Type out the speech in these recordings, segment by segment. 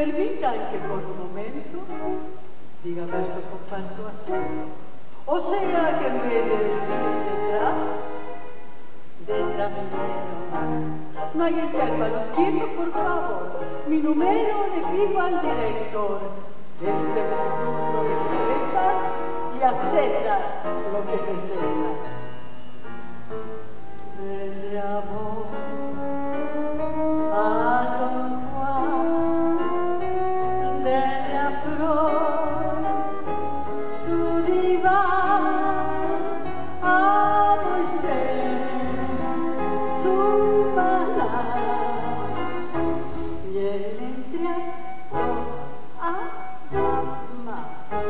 permitan que por un momento diga verso con falso acento. O sea que en vez de decir detrás mi número. No hay intervalos, quietos por favor. Mi número le pido al director. Este es el turno de expresar y a César lo que es César. Del amor a Don Juan, de la flor, su diván, a Moisés, su maná, y el entriado a mamá,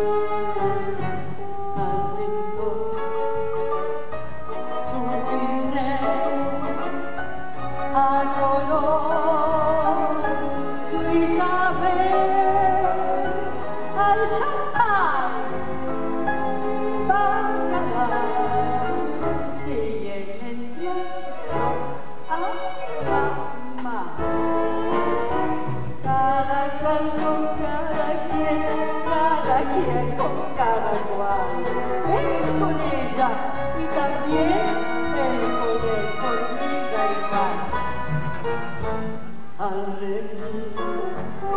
al pintor, su pincel, a color, su Isabel, al champán, bacalao, y el entierro a mamá. Cada quien con cada cual, él con ella y también él con él, hormiga y mar. Al remir,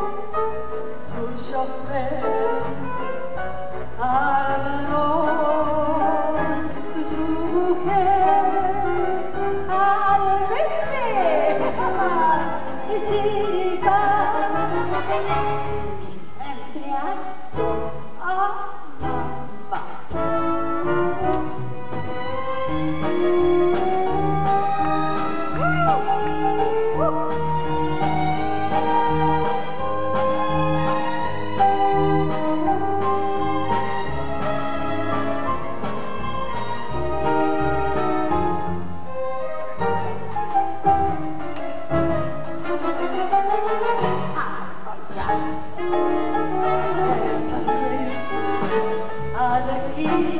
su chofer, al varón, su mujer, al bebé, y chiripán, el teatro a mamá. Al